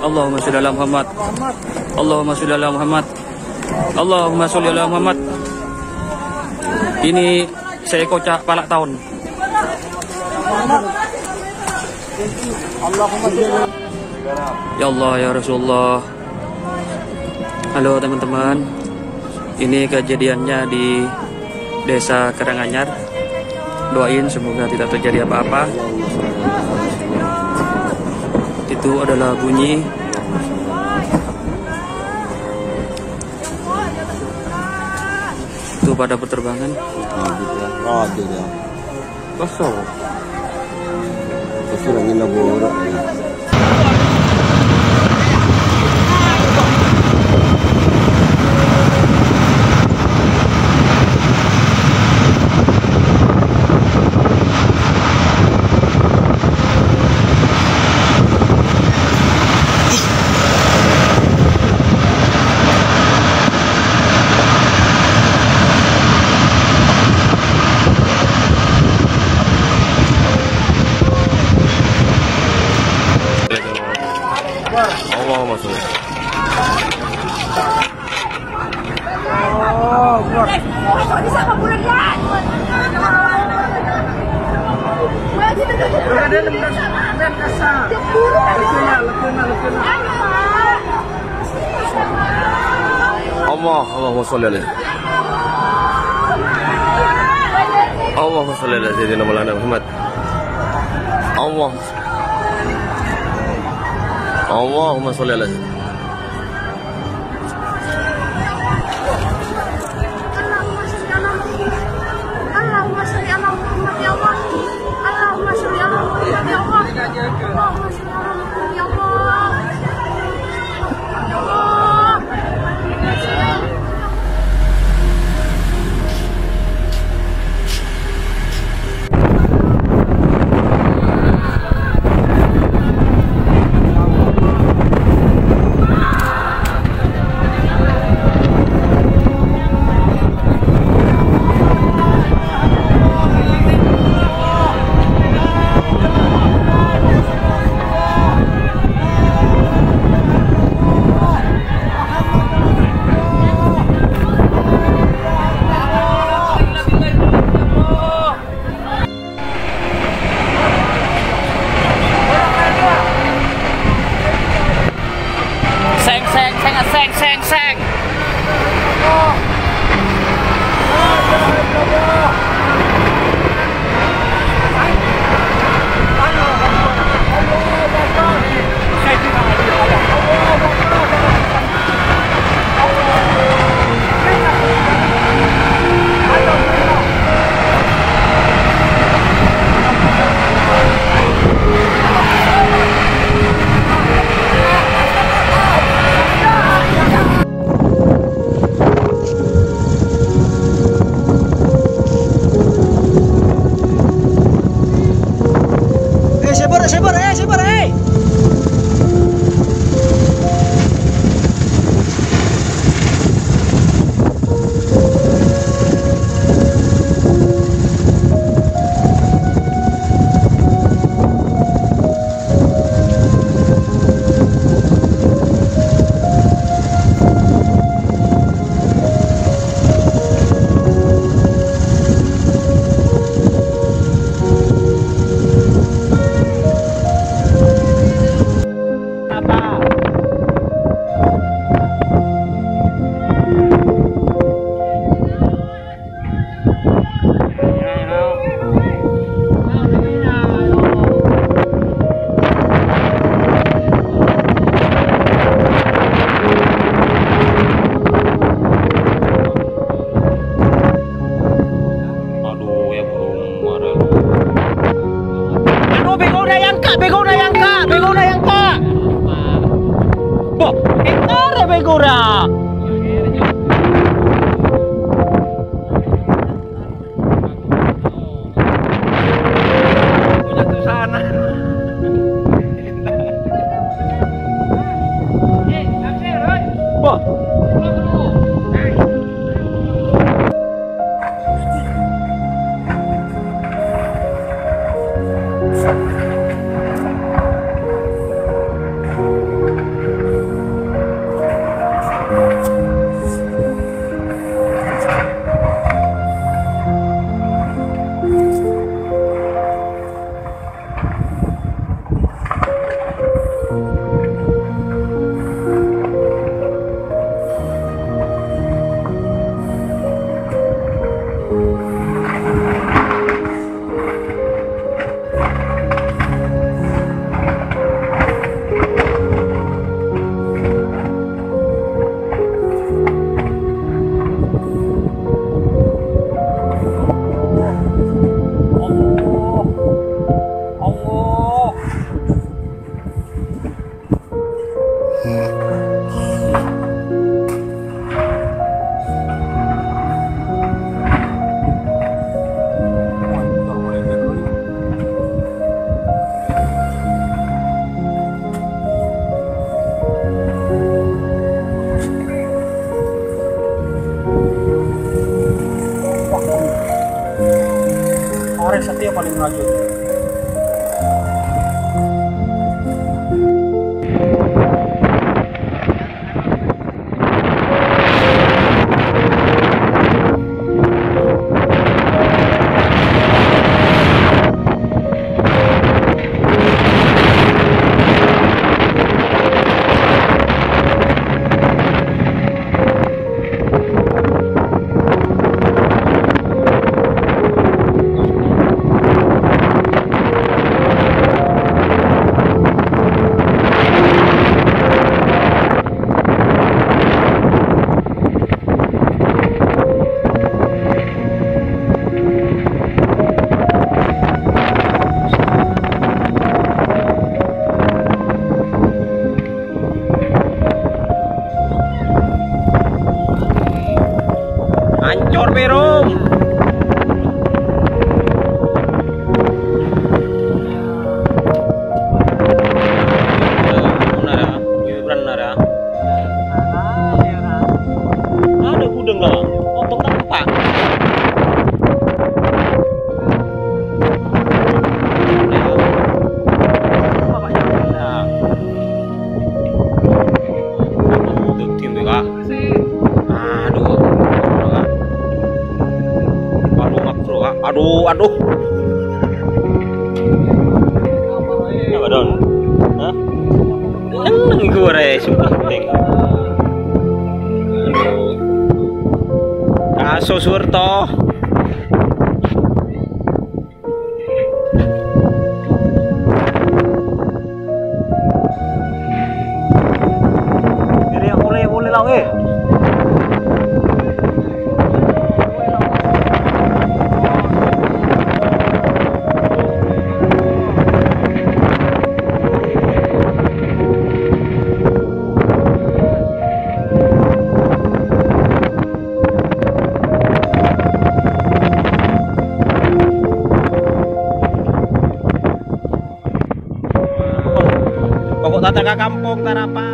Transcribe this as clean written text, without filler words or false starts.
Allahumma sholli ala Muhammad. Allahumma sholli ala Muhammad. Allahumma sholli ala Muhammad. Ini seekor palak tahun. Ya Allah, ya Rasulullah. Halo teman-teman, ini kejadiannya di Desa Karanganyar. Doain semoga tidak terjadi apa-apa. Itu adalah bunyi itu pada penerbangan. Kosong. Kosong lagi nabur. Allahumma sholli alaihi. Allahumma sholli ala sayyidina Maulana Muhammad. Allahumma sholli ala sayyidina. Allahumma sholli ala Muhammad ya Allah. Allahumma sholli ala Muhammad ya Allah. Allahumma sholli ala Muhammad ya Allah. Ya Allah. Seng. Sabar. Hancur Birung. Ada gudang lah, otok tampak. Aduh. Apa don? Hah? Neng gue sumpah ting. Kaso surto. Jadi yang boleh lah Pokok tata ka kampung tarapa.